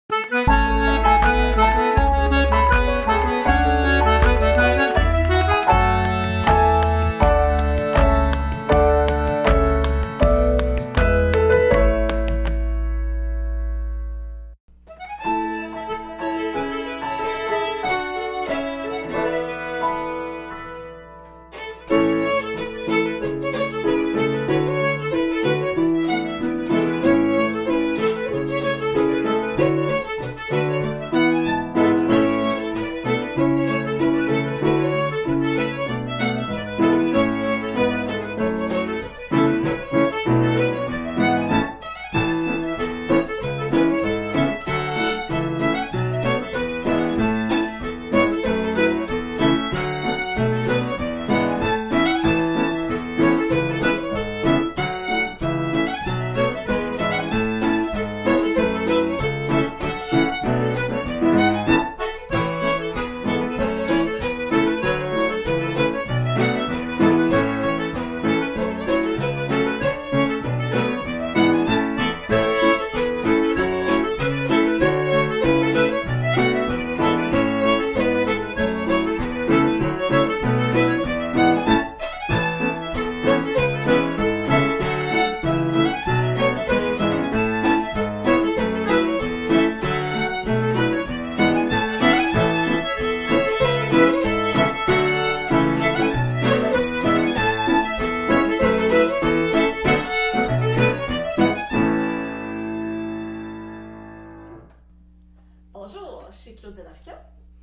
Bonjour, je suis Claudine Arcan.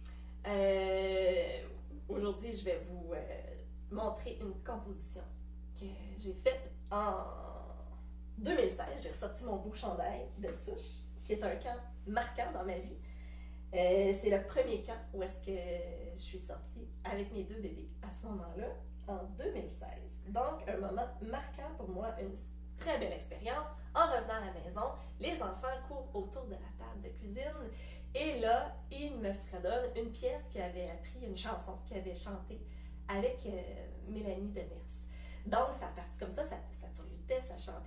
Aujourd'hui, je vais vous montrer une composition que j'ai faite en 2016. J'ai ressorti mon beau chandail de souche, qui est un camp marquant dans ma vie. C'est le premier camp où est-ce que je suis sortie avec mes deux bébés à ce moment-là, en 2016. Donc, un moment marquant pour moi, une très belle expérience. En revenant à la maison, les enfants courent autour de la table de cuisine et là, ils me fredonnent une pièce qu'ils avaient appris, une chanson qu'ils avaient chantée avec Mélanie Demers. Donc, ça a parti comme ça turlutait, ça chantait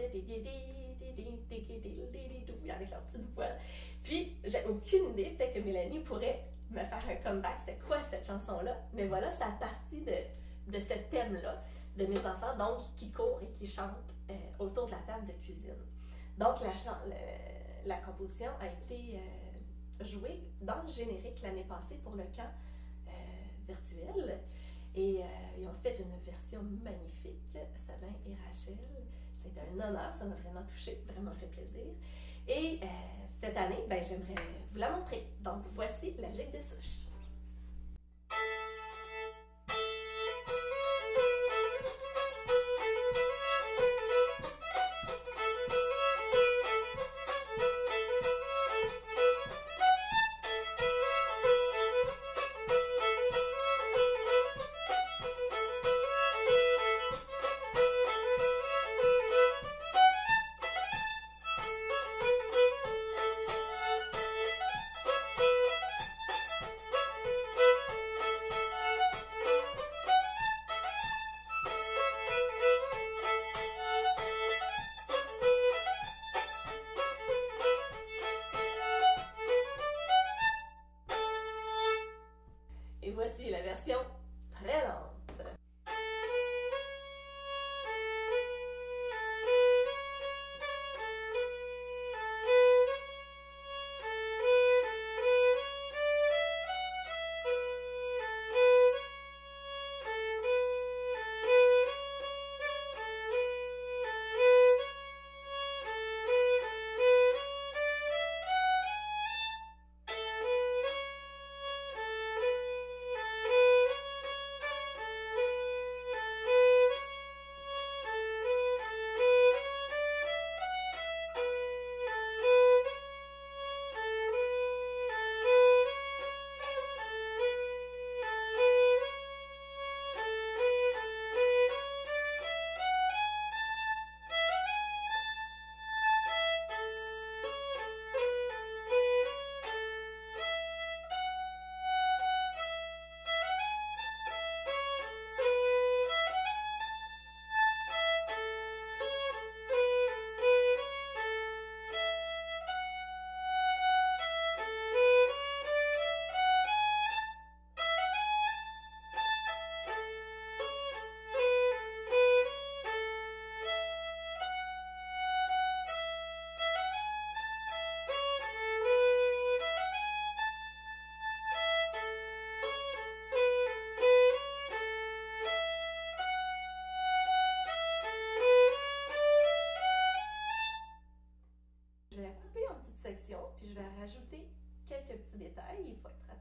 avec leur petite voix. Puis, j'ai aucune idée, peut-être que Mélanie pourrait me faire un comeback, c'était quoi cette chanson-là? Mais voilà, ça a parti de ce thème-là, de mes enfants, donc, qui courent et qui chantent autour de la table de cuisine. Donc, la composition a été jouée dans le générique l'année passée pour le camp virtuel. Et ils ont fait une version magnifique, Sabin et Rachel. C'était un honneur, ça m'a vraiment touchée, vraiment fait plaisir. Et cette année, ben, j'aimerais vous la montrer. Donc, voici la gigue de souche.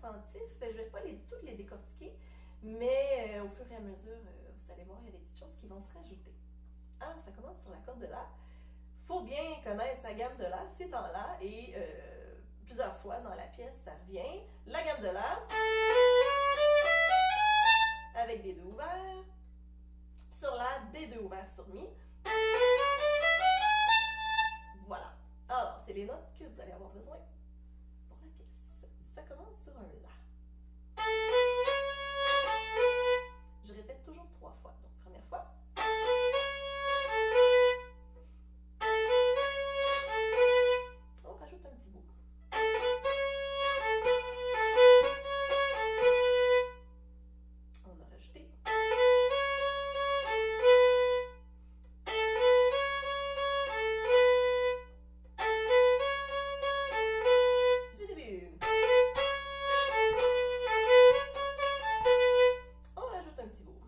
attentif. Je ne vais pas toutes les décortiquer, mais au fur et à mesure, vous allez voir, il y a des petites choses qui vont se rajouter. Alors, ça commence sur la corde de La. Il faut bien connaître sa gamme de La, c'est en La, et plusieurs fois dans la pièce, ça revient. La gamme de La, avec des 2 ouverts. Sur La, des 2 ouverts sur Mi. Voilà. Alors, c'est les notes que vous allez avoir besoin pour la pièce. Ça commence sur un La. Je répète toujours 3 fois. Donc, première fois. On rajoute un petit bout. On a rajouté. Du début. On rajoute un petit bout.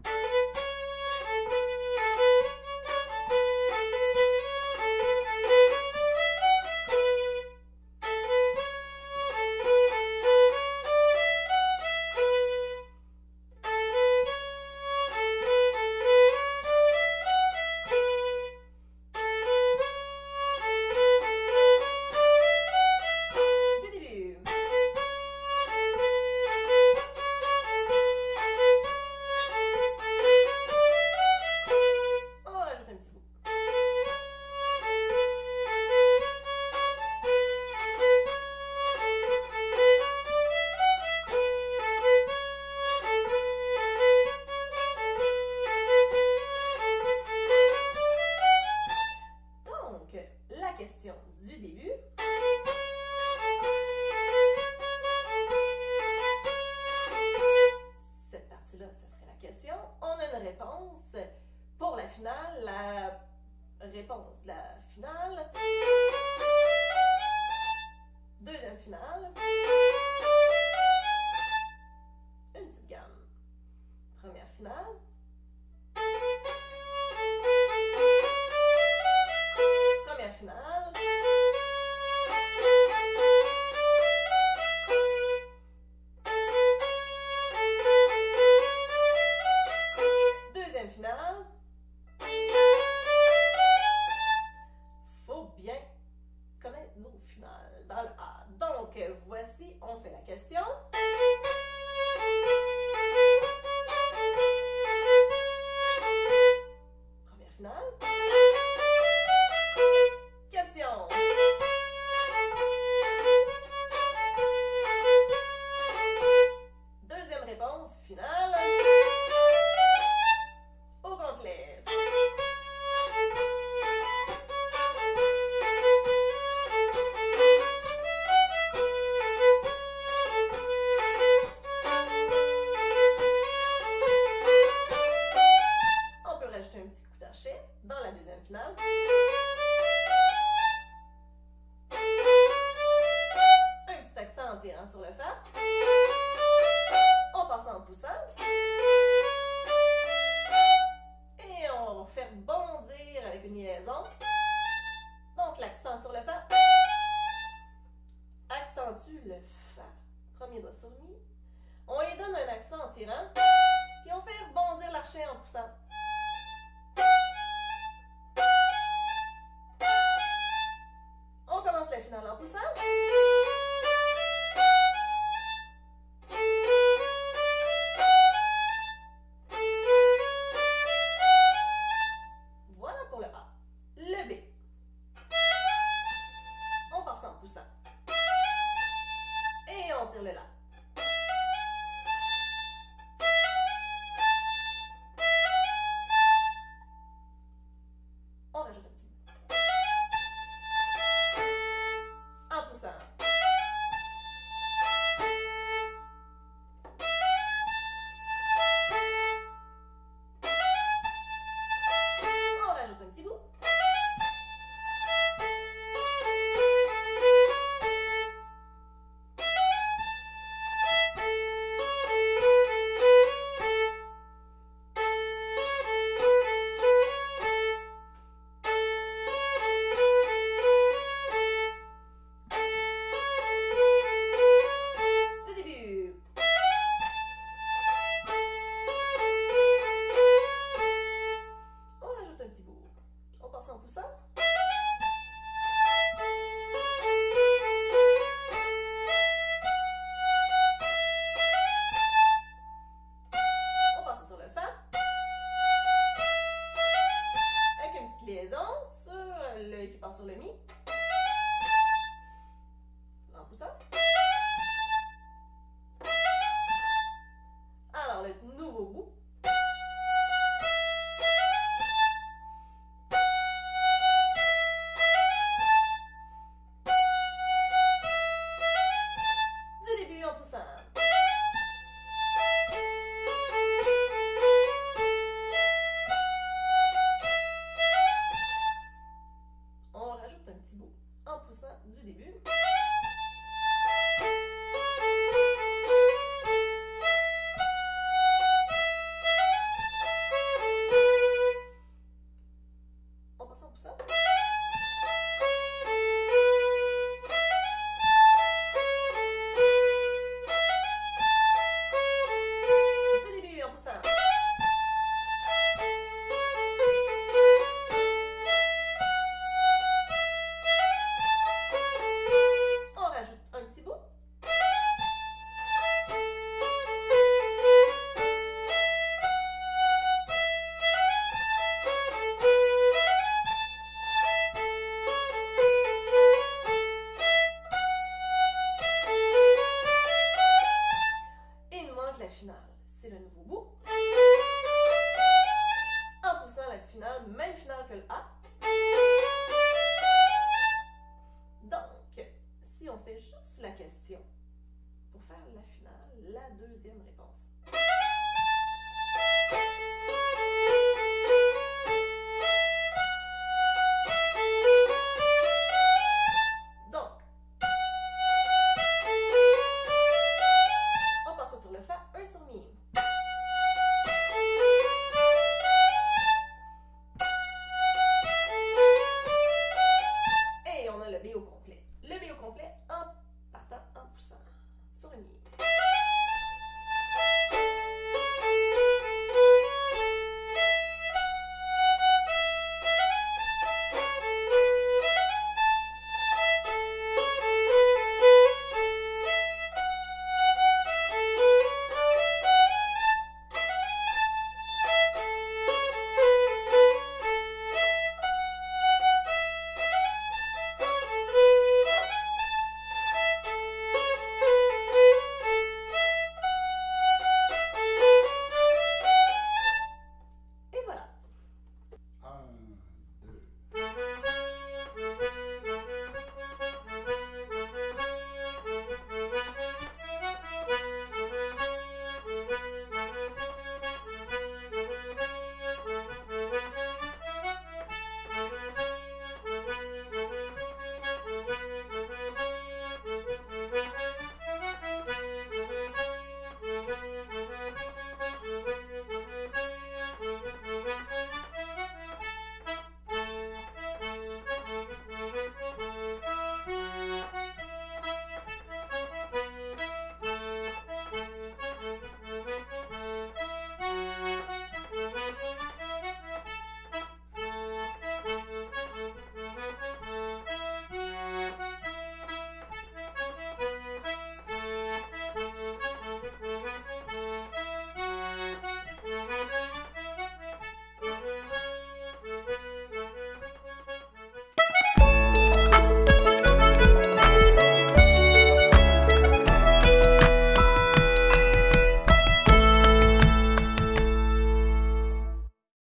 La question du début. Cette partie-là, ça serait la question. On a une réponse pour la finale. La réponse de la finale. Deuxième finale. Une petite gamme. Première finale. Première finale. Deuxième finale. Faut bien connaître nos finales dans le A. Donc, voici, on fait la question. Première finale. Question. Deuxième réponse finale. Au complet. On peut rajouter un petit coup d'archet dans la deuxième finale. Un petit accent en tirant sur le Fa. On passe en poussant. Et on va faire bondir avec une liaison. Donc l'accent sur le Fa accentue le Fa. Premier doigt sur Mi. On lui donne un accent en tirant. Puis on fait rebondir l'archet en poussant. On commence la finale en poussant. Voilà pour le A. Le B. On passe en poussant. Et on tire le La. On rajoute un petit bout. En poussant. On rajoute un petit bout. juste la question pour faire la finale, la deuxième réponse.